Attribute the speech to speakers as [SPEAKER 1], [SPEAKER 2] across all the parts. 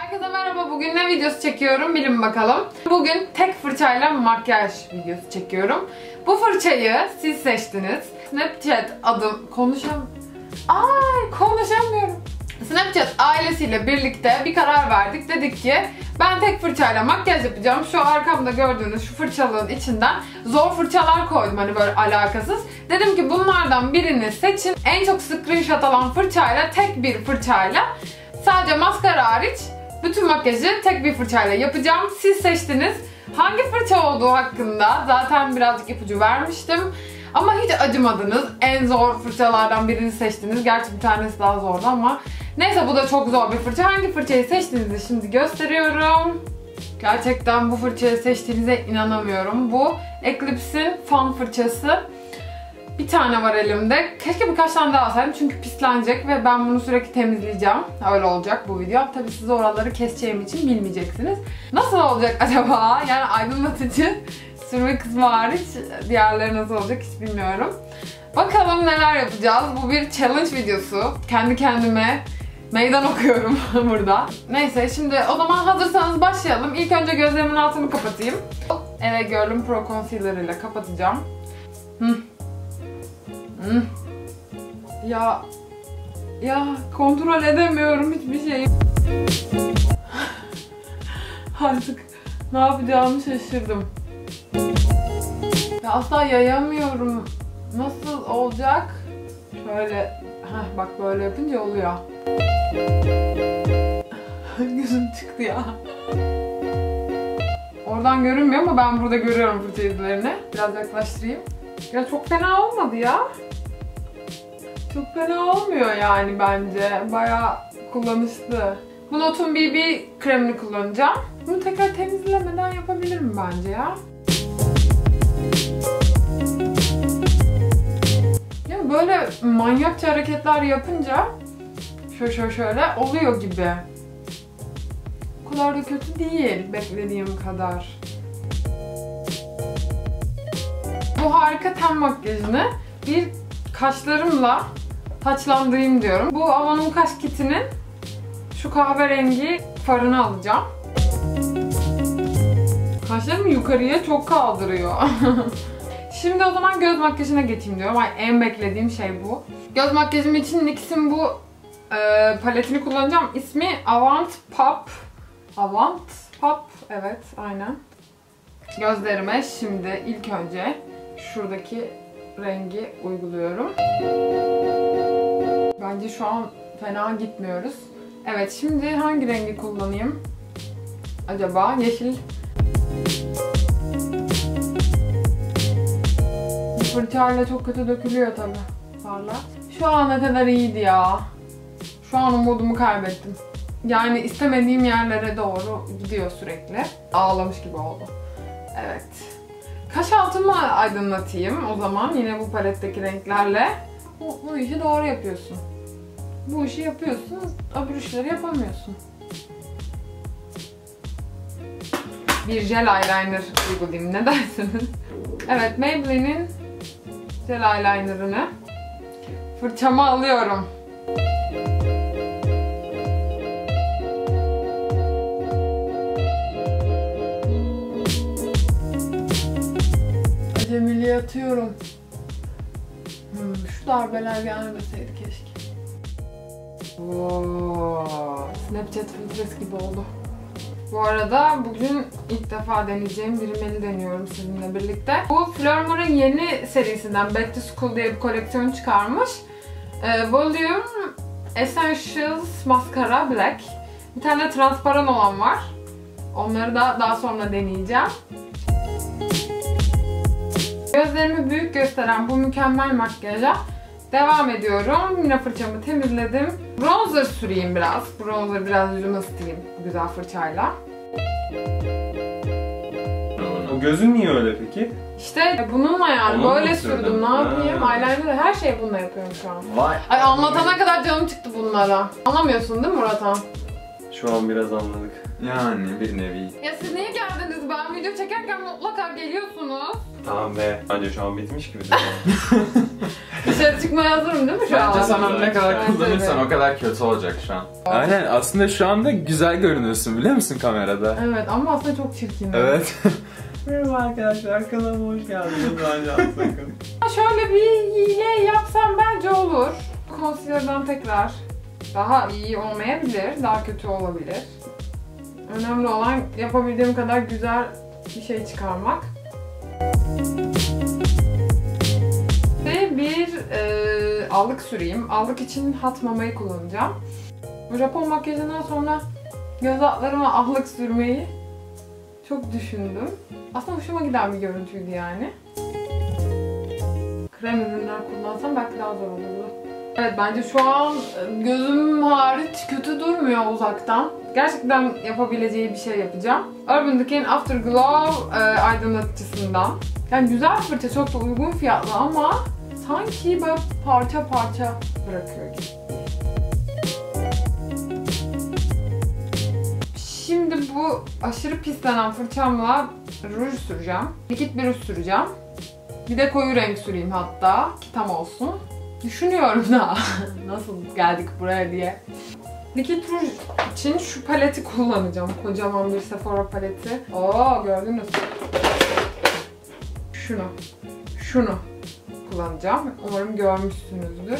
[SPEAKER 1] Herkese merhaba. Bugün ne videosu çekiyorum bilin bakalım. Bugün tek fırçayla makyaj videosu çekiyorum. Bu fırçayı siz seçtiniz. Snapchat adım konuşamıyorum. Snapchat ailesiyle birlikte bir karar verdik. Dedik ki ben tek fırçayla makyaj yapacağım. Şu arkamda gördüğünüz şu fırçalığın içinden zor fırçalar koydum, hani böyle alakasız. Dedim ki bunlardan birini seçin. En çok screenshot alan fırçayla, tek bir fırçayla, sadece maskara hariç bütün makyajı tek bir fırçayla yapacağım. Siz seçtiniz. Hangi fırça olduğu hakkında zaten birazcık ipucu vermiştim. Ama hiç acımadınız. En zor fırçalardan birini seçtiniz. Gerçi bir tanesi daha zordu ama neyse, bu da çok zor bir fırça. Hangi fırçayı seçtiğinizi şimdi gösteriyorum. Gerçekten bu fırçayı seçtiğinize inanamıyorum. Bu Eclipse'in fan fırçası. Bir tane var elimde. Keşke birkaç tane daha alsaydım çünkü pislenecek ve ben bunu sürekli temizleyeceğim. Öyle olacak bu video. Tabii siz oraları keseceğim için bilmeyeceksiniz. Nasıl olacak acaba? Yani aydınlatıcı sürme kısmı hariç diğerleri nasıl olacak hiç bilmiyorum. Bakalım neler yapacağız. Bu bir challenge videosu. Kendi kendime meydan okuyorum burada. Neyse, şimdi o zaman hazırsanız başlayalım. İlk önce gözlerimin altını kapatayım. LA Girl'ün Pro Concealer ile kapatacağım. Ya kontrol edemiyorum hiçbir şeyi. Artık ne yapacağımı şaşırdım. Ya asla yayamıyorum. Nasıl olacak? Şöyle, bak böyle yapınca oluyor. Gözüm çıktı ya. Oradan görünmüyor ama ben burada görüyorum fırça izlerini. Biraz yaklaştırayım. Ya çok fena olmadı ya. Çok fena olmuyor yani bence. Bayağı kullanışlı. Bu Not'un BB kremini kullanacağım. Bunu tekrar temizlemeden yapabilirim bence ya. Ya böyle manyakça hareketler yapınca şöyle oluyor gibi. O kadar da kötü değil beklediğim kadar. Bu harika ten makyajını bir kaşlarımla taçlandırayım diyorum. Bu Avon'un kaş kitinin şu kahverengi farını alacağım. Kaşlarımı yukarıya çok kaldırıyor. Şimdi o zaman göz makyajına geçeyim diyorum. En beklediğim şey bu. Göz makyajım için NYX'in bu paletini kullanacağım. İsmi Avant Pop. Avant Pop. Evet, aynen. Gözlerime şimdi ilk önce şuradaki rengi uyguluyorum. Bence şu an fena gitmiyoruz. Evet, şimdi hangi rengi kullanayım? Acaba yeşil. Bu fırçayla çok kötü dökülüyor tabi farlar. Şu ana kadar iyiydi ya. Şu an umudumu kaybettim. Yani istemediğim yerlere doğru gidiyor sürekli. Ağlamış gibi oldu. Evet. Kaş altımı aydınlatayım o zaman yine bu paletteki renklerle. Bu işi doğru yapıyorsun. Bu işi yapıyorsun, öbür işleri yapamıyorsun. Bir jel eyeliner uygulayayım, ne dersiniz? Evet, Maybelline'in jel eyelinerını fırçama alıyorum. Acemiliğe atıyorum. Şu darbeler gelmeseydi keşke. Snapchat filtresi gibi oldu. Bu arada bugün ilk defa deneyeceğim bir rimeli deniyorum sizinle birlikte. Bu Flormar'ın yeni serisinden Back to School diye bir koleksiyon çıkarmış. Volume Essentials Mascara Black. Bir tane de transparan olan var. Onları da daha sonra deneyeceğim. Gözlerimi büyük gösteren bu mükemmel makyaja devam ediyorum. Yine fırçamı temizledim. Bronzer süreyim biraz. Bronzer biraz yüzümü ısıtayım bu güzel fırçayla.
[SPEAKER 2] O gözün niye öyle peki?
[SPEAKER 1] İşte bununla yani onu böyle sürdüm. Ne yapayım? Eyeliner her şeyi bununla yapıyorum şu an.
[SPEAKER 2] Vay.
[SPEAKER 1] Ay, anlatana kadar canım çıktı bunlara. Anlamıyorsun değil mi Murathan?
[SPEAKER 2] Şu an biraz anladık.
[SPEAKER 3] Yani bir nevi.
[SPEAKER 1] Ya siz niye geldiniz? Ben video çekerken mutlaka geliyorsunuz.
[SPEAKER 2] Tamam be. Bence şu an bitmiş gibi.
[SPEAKER 1] Dışarı çıkmaya hazırım değil mi şu an?
[SPEAKER 3] Bence sen ne kadar
[SPEAKER 1] Bence
[SPEAKER 3] kullanırsan
[SPEAKER 1] de.
[SPEAKER 3] o kadar kötü olacak şu an.
[SPEAKER 4] Aynen, aslında şu anda güzel görünüyorsun biliyor musun kamerada?
[SPEAKER 1] Evet ama aslında çok çirkin.
[SPEAKER 4] Evet.
[SPEAKER 2] Merhaba arkadaşlar, kanalıma hoş geldiniz. Ben Can Sakın.
[SPEAKER 1] Şöyle bir hile yapsam bence olur. Concealer'dan tekrar daha iyi olmayabilir, daha kötü olabilir. Önemli olan yapabildiğim kadar güzel bir şey çıkarmak. Ve bir allık süreyim. Allık için hat mamayı kullanacağım. Bu Japon makyajından sonra göz altlarıma allık sürmeyi çok düşündüm. Aslında hoşuma giden bir görüntüydü yani. Krem ürünler kullansam belki daha zor olurdu. Evet, bence şu an gözüm hariç kötü durmuyor uzaktan. Gerçekten yapabileceği bir şey yapacağım. Urban Decay'in Afterglow aydınlatıcısından. Yani güzel bir fırça, çok da uygun fiyatlı ama sanki böyle parça parça bırakıyor gibi. Şimdi bu aşırı pislenen fırçamla ruj süreceğim. Likit bir ruj süreceğim. Bir de koyu renk süreyim hatta ki tam olsun. Düşünüyorum da nasıl geldik buraya diye. Likit ruj için şu paleti kullanacağım. Kocaman bir Sephora paleti. Oo, gördünüz. Şunu kullanacağım. Umarım görmüşsünüzdür.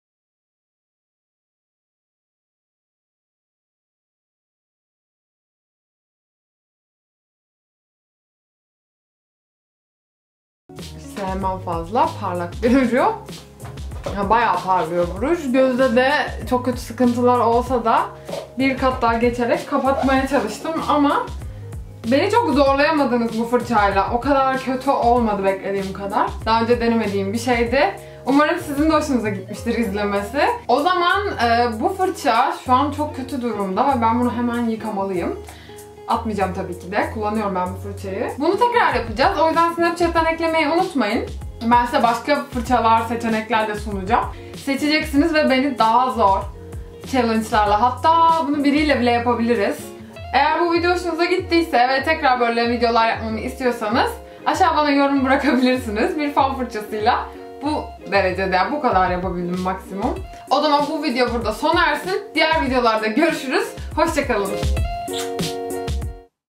[SPEAKER 1] Sevmem fazla parlak bir ruj yok. Bayağı parlıyor bu ruj. Gözde de çok kötü sıkıntılar olsa da bir kat daha geçerek kapatmaya çalıştım ama beni çok zorlayamadınız bu fırçayla. O kadar kötü olmadı beklediğim kadar. Daha önce denemediğim bir şeydi. Umarım sizin de hoşunuza gitmiştir izlemesi. O zaman bu fırça şu an çok kötü durumda ve ben bunu hemen yıkamalıyım. Atmayacağım tabii ki de. Kullanıyorum ben bu fırçayı. Bunu tekrar yapacağız. O yüzden Snapchat'ten eklemeyi unutmayın. Ben size başka fırçalar, seçenekler de sunacağım. Seçeceksiniz ve beni daha zor challenge'larla, hatta bunu biriyle bile yapabiliriz. Eğer bu video hoşunuza gittiyse ve tekrar böyle videolar yapmamı istiyorsanız aşağı bana yorum bırakabilirsiniz. Bir fön fırçasıyla bu derecede, bu kadar yapabildim maksimum. O zaman bu video burada sona ersin. Diğer videolarda görüşürüz. Hoşça kalın.